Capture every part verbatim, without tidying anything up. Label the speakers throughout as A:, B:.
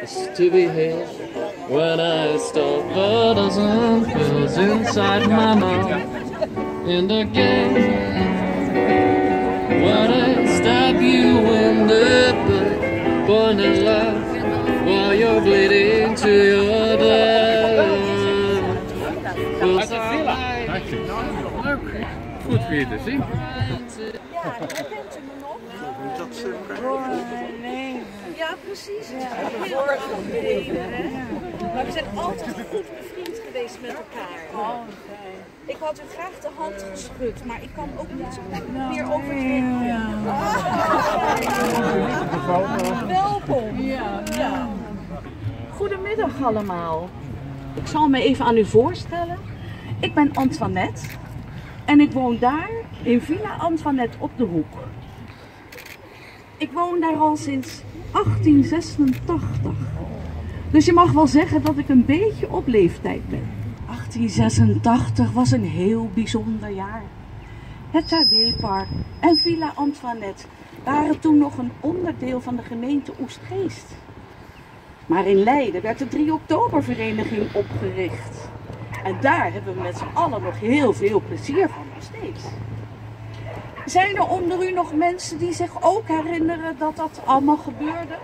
A: is to be here. When I stop a dozen pills inside my mouth in the game. When I stab you in the back, born in love, while you're bleeding to your death.
B: Uit de villa. Leuk. Goed weer te zien.
C: Ja, herkent u me nog?
D: Dat ze
C: Nee. Ja, precies. Het is heel lang geleden, hè? Maar we zijn altijd goed bevriend geweest met elkaar. Ik had u graag de hand geschud, maar ik kan ook niet zo meer over het hek. Welkom. Ja, ja. Goedemiddag allemaal. Ik zal me even aan u voorstellen. Ik ben Antoinette en ik woon daar in Villa Antoinette op de hoek. Ik woon daar al sinds achttien zesentachtig. Dus je mag wel zeggen dat ik een beetje op leeftijd ben. achttien zesentachtig was een heel bijzonder jaar. Het Terweepark en Villa Antoinette waren toen nog een onderdeel van de gemeente Oestgeest. Maar in Leiden werd de drie oktobervereniging opgericht. En daar hebben we met z'n allen nog heel veel plezier van, nog steeds. Zijn er onder u nog mensen die zich ook herinneren dat dat allemaal gebeurde?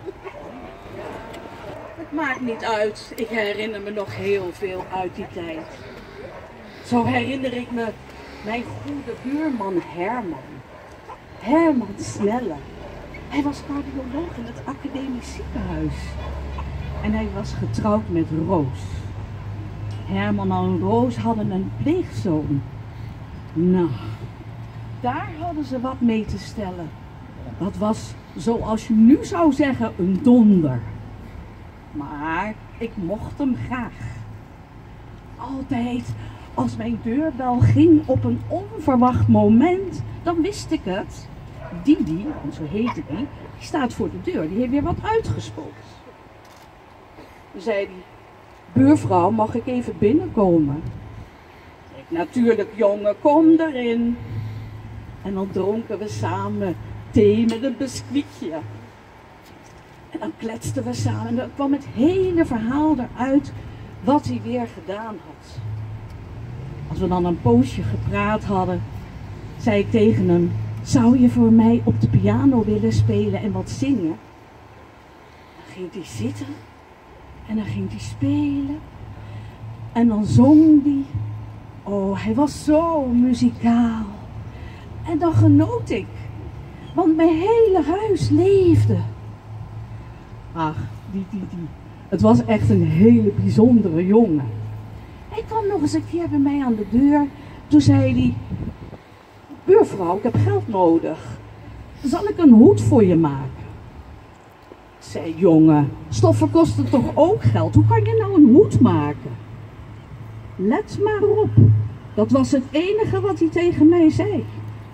C: Het maakt niet uit, ik herinner me nog heel veel uit die tijd. Zo herinner ik me mijn goede buurman Herman. Herman Snelle. Hij was cardioloog in het academisch ziekenhuis. En hij was getrouwd met Roos. Herman en Roos hadden een pleegzoon. Nou, daar hadden ze wat mee te stellen. Dat was, zoals je nu zou zeggen, een donder. Maar ik mocht hem graag. Altijd als mijn deurbel ging op een onverwacht moment, dan wist ik het. Didi, want zo heette die, die staat voor de deur, die heeft weer wat uitgespookt. Dan zei hij, buurvrouw, mag ik even binnenkomen? Ik, natuurlijk jongen, kom erin. En dan dronken we samen thee met een biscuitje. En dan kletsten we samen en dan kwam het hele verhaal eruit wat hij weer gedaan had. Als we dan een poosje gepraat hadden, zei ik tegen hem, zou je voor mij op de piano willen spelen en wat zingen? Dan ging hij zitten en dan ging hij spelen en dan zong hij. Oh, hij was zo muzikaal. En dan genoot ik, want mijn hele huis leefde. Ach, die, die, die. Het was echt een hele bijzondere jongen. Hij kwam nog eens een keer bij mij aan de deur. Toen zei hij, buurvrouw, ik heb geld nodig. Zal ik een hoed voor je maken? Ik zei, jongen, stoffen kosten toch ook geld? Hoe kan je nou een hoed maken? Let maar op. Dat was het enige wat hij tegen mij zei.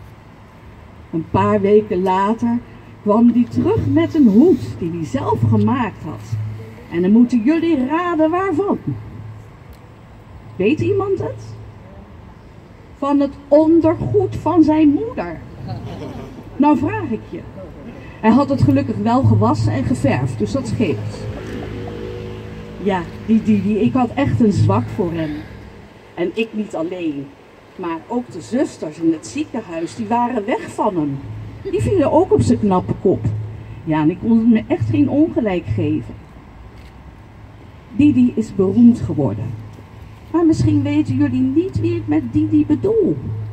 C: Een paar weken later kwam hij terug met een hoed die hij zelf gemaakt had. En dan moeten jullie raden waarvan. Weet iemand het? Van het ondergoed van zijn moeder. Nou vraag ik je. Hij had het gelukkig wel gewassen en geverfd, dus dat scheelt. Ja, die, die, die, ik had echt een zwak voor hem. En ik niet alleen. Maar ook de zusters in het ziekenhuis, die waren weg van hem. Die vielen ook op zijn knappe kop. Ja, en ik kon me echt geen ongelijk geven. Didi is beroemd geworden. Maar misschien weten jullie niet wie ik met Didi bedoel.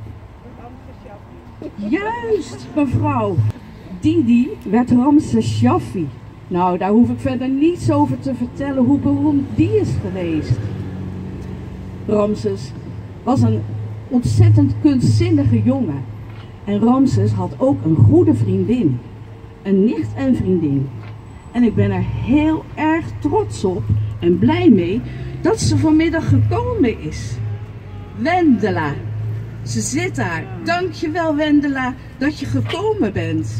C: Juist, mevrouw. Didi werd Ramses Shaffi. Nou, daar hoef ik verder niets over te vertellen hoe beroemd die is geweest. Ramses was een ontzettend kunstzinnige jongen. En Ramses had ook een goede vriendin. Een nicht en vriendin. En ik ben er heel erg trots op en blij mee dat ze vanmiddag gekomen is. Wendela. Ze zit daar. Dankjewel Wendela dat je gekomen bent.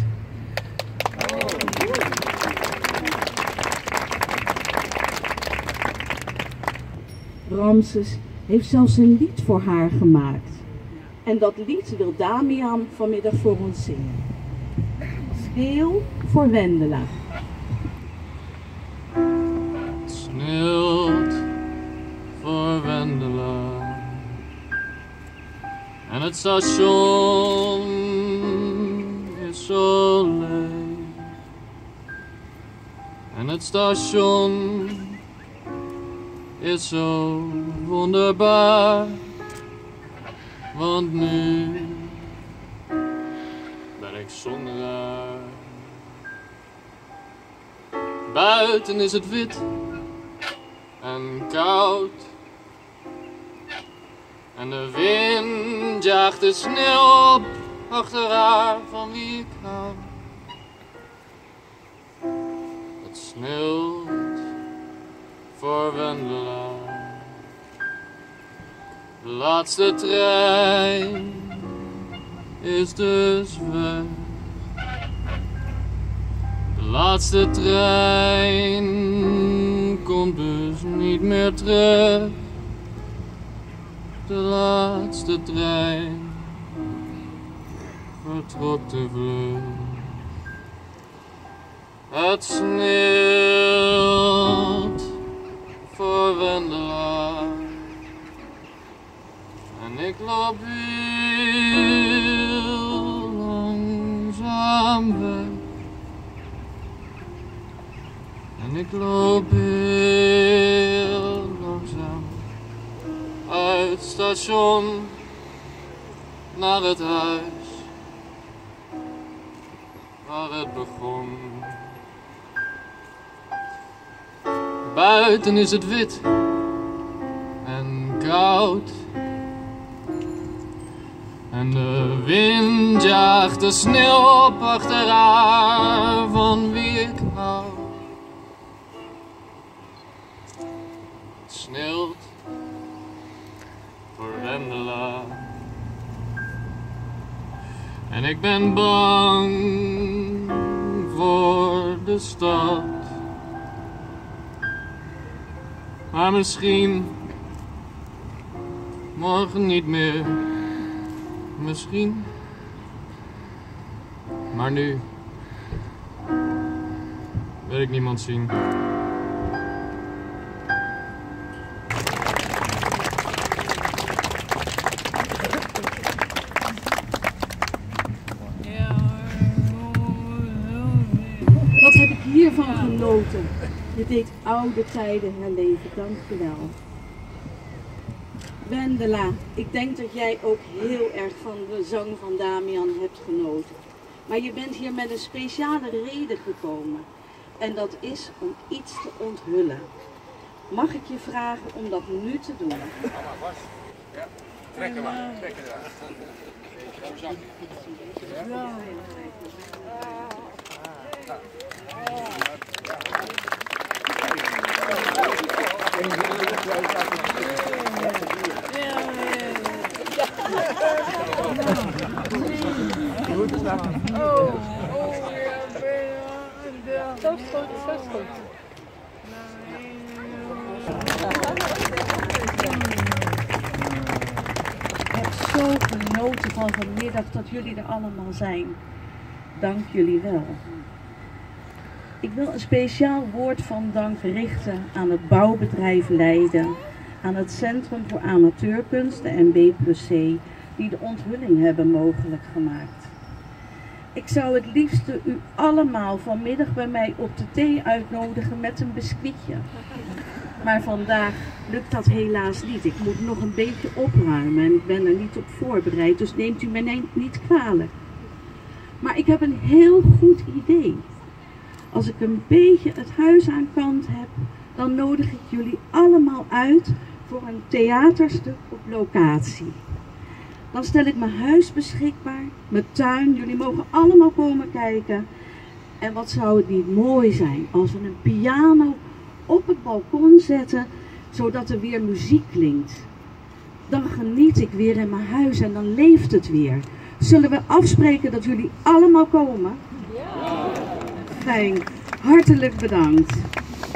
C: Ramses heeft zelfs een lied voor haar gemaakt. En dat lied wil Damian vanmiddag voor ons zingen. Schreeuw voor Wendela.
A: het station is zo leeg. En het station is zo wonderbaar. Want nu ben ik zonder haar. Buiten is het wit en koud. En de wind jaagt de sneeuw op achter haar van wie ik hou. Het sneeuwt voor Wendela. De laatste trein is dus weg. De laatste trein komt dus niet meer terug. De laatste trein vertrok te vlug. Het sneeuwt voor Wendela. En ik loop heel langzaam weg. En ik loop heel langzaam uit het station naar het huis waar het begon. Buiten is het wit en koud. En de wind jaagt de sneeuw op achter haar van wie ik hou. Het sneeuwt voor Wendela. En ik ben bang voor de stad. Maar misschien morgen niet meer. Misschien. Maar nu wil ik niemand zien.
C: Wat heb ik hiervan genoten? Je deed oude tijden herleven, dank je wel. Wendela, ik denk dat jij ook heel erg van de zang van Damian hebt genoten. Maar je bent hier met een speciale reden gekomen. En dat is om iets te onthullen. Mag ik je vragen om dat nu te doen?
B: Ja, trek hem maar, trek hem maar. Ja. Oh, oh, ja, zo is goed, zo is goed.
C: Ik heb zo genoten van vanmiddag dat jullie er allemaal zijn. Dank jullie wel. Ik wil een speciaal woord van dank richten aan het bouwbedrijf Leiden, aan het Centrum voor Amateurkunst, de M B plus C, die de onthulling hebben mogelijk gemaakt. Ik zou het liefste u allemaal vanmiddag bij mij op de thee uitnodigen met een biscuitje. Maar vandaag lukt dat helaas niet. Ik moet nog een beetje opruimen en ik ben er niet op voorbereid, dus neemt u mij niet kwalijk. Maar ik heb een heel goed idee. Als ik een beetje het huis aan kant heb, dan nodig ik jullie allemaal uit voor een theaterstuk op locatie. Dan stel ik mijn huis beschikbaar, mijn tuin, jullie mogen allemaal komen kijken. En wat zou het niet mooi zijn als we een piano op het balkon zetten, zodat er weer muziek klinkt. Dan geniet ik weer in mijn huis en dan leeft het weer. Zullen we afspreken dat jullie allemaal komen? Ja. Fijn, hartelijk bedankt.